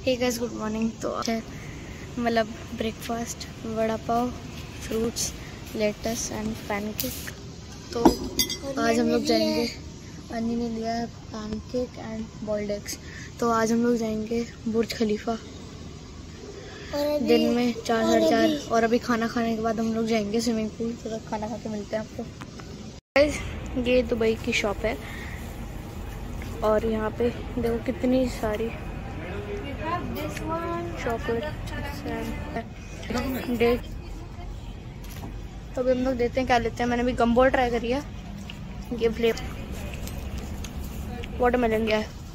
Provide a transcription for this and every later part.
Hey guys, good morning. तो मतलब breakfast, vada pav, fruits, lettuce and pancake. तो आज हम लोग जाएंगे, अन्नी ने लिया है पैनकेक एंड बॉइल्ड एग्स। तो आज हम लोग जाएंगे बुर्ज खलीफा दिन में 4 साढ़े 4, और अभी खाना खाने के बाद हम लोग जाएंगे स्विमिंग पूल। तो खाना खा के मिलते हैं आपको। गाइस, ये दुबई की शॉप है और यहाँ पे देखो कितनी सारी चॉकलेट डेट। तो अभी हम लोग देते हैं क्या लेते हैं। मैंने अभी गम्बो ट्राई करी है, ये फ्लेवर वाटरमेलन गया है।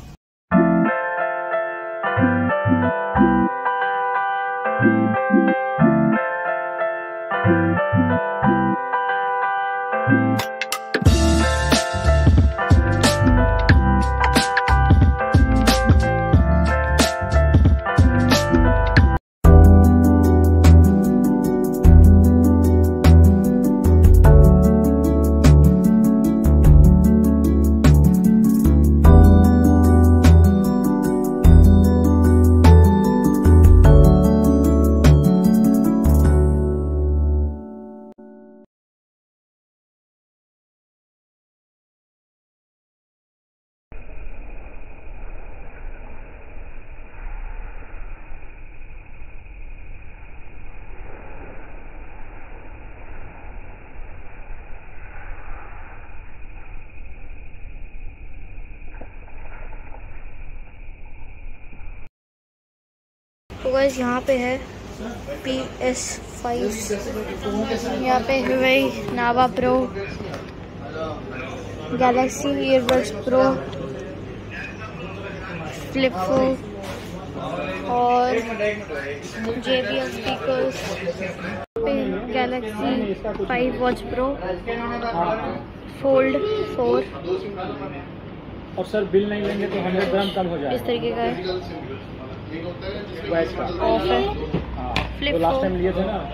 तो गाइस, यहाँ पे है PS5, यहाँ पे Huawei nova pro, galaxy earbuds pro, flip 4 और JBL speakers, galaxy 5 watch pro, fold 4। और सर बिल नहीं लेंगे तो 100 ग्राम कम हो जाएगा। इस तरीके का है, ऑफ है। फ्लिप 4 लास्ट टाइम लिए थे ना।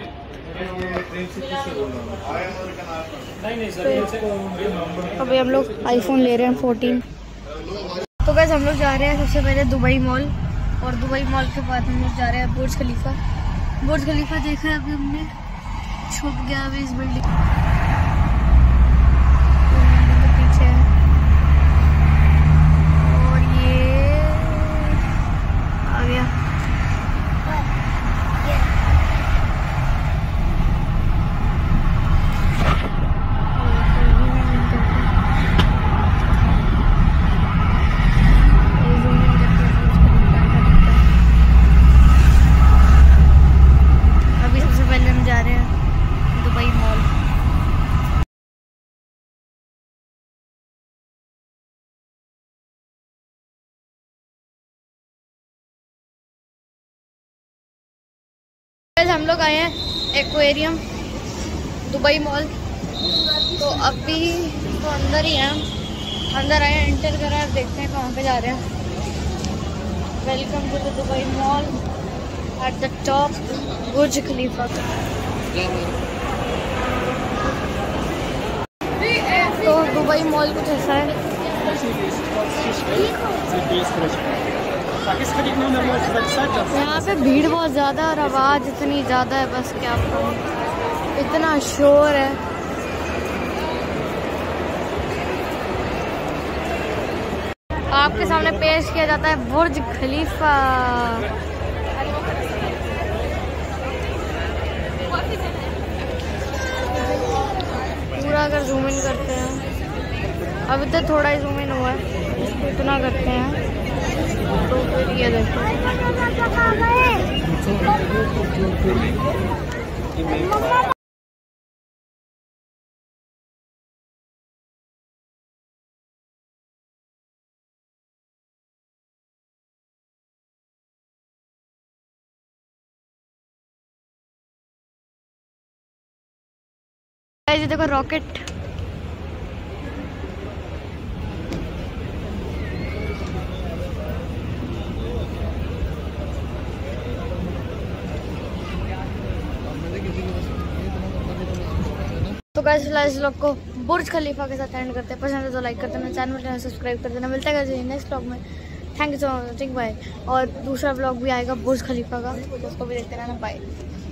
नहीं सर, अभी हम लोग आईफोन ले रहे हैं 14। तो गाइस, हम लोग जा रहे हैं सबसे पहले दुबई मॉल, और दुबई मॉल के बाद हम लोग जा रहे हैं बुर्ज खलीफा। बुर्ज खलीफा देखा है अभी हमने, छुप गया अभी इस बिल्डिंग के पीछे है। और ये आ गया। अभी सबसे पहले हम जा रहे हैं दुबई मॉल। हम लोग आए हैं एक्वेरियम दुबई मॉल। तो अभी तो अंदर ही हैं, अंदर आए, एंटर करा, अब देखते हैं कहाँ पे जा रहे हैं। Welcome to the Dubai mall at the top, Burj Khalifa. तो दुबई मॉल कुछ ऐसा है। यहाँ पे भीड़ बहुत ज़्यादा और आवाज़ इतनी ज़्यादा है, बस क्या कहूँ, इतना शोर है। आपके सामने पेश किया जाता है बुर्ज खलीफा। पूरा अगर जूम इन करते हैं, अभी तो थोड़ा ही जूम इन हुआ है, इतना करते हैं तो फिर ये देखो। ये देखो रॉकेट। तो गाइस, इस व्लॉग को बुर्ज खलीफा के साथ एंड करते हैं। पसंद है तो लाइक कर देना, चैनल सब्सक्राइब कर देना। मिलता है नेक्स्ट व्लॉग में। Thank you so much, bye. और दूसरा ब्लॉग भी आएगा बुर्ज खलीफा का, तो उसको भी देखते रहना, बाय।